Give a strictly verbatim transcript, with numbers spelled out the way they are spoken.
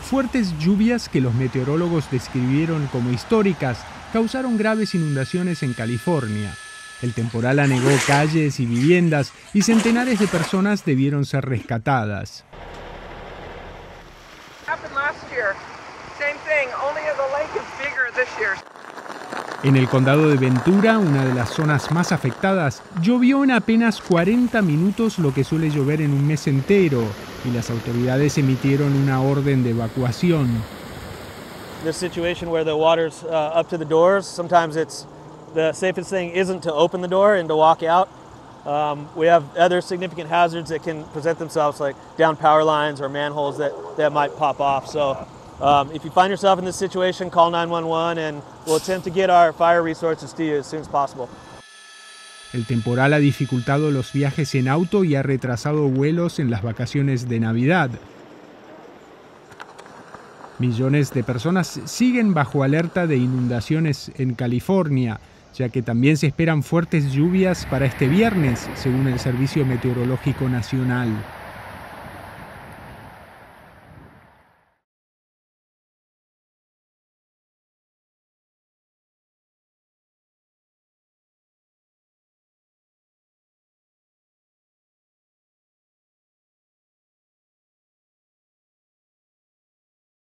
fuertes lluvias que los meteorólogos describieron como históricas causaron graves inundaciones en California. El temporal anegó calles y viviendas y centenares de personas debieron ser rescatadas. En el condado de Ventura, una de las zonas más afectadas, llovió en apenas cuarenta minutos lo que suele llover en un mes entero, y las autoridades emitieron una orden de evacuación. This situation where the water's uh, up to the doors, sometimes it's the safest thing isn't to open the door and to walk out. Um, we have other significant hazards that can present themselves, like down power lines or manholes that, that might pop off. So um, if you find yourself in this situation, call nine one one and we'll attempt to get our fire resources to you as soon as possible. El temporal ha dificultado los viajes en auto y ha retrasado vuelos en las vacaciones de Navidad. Millones de personas siguen bajo alerta de inundaciones en California, ya que también se esperan fuertes lluvias para este viernes, según el Servicio Meteorológico Nacional.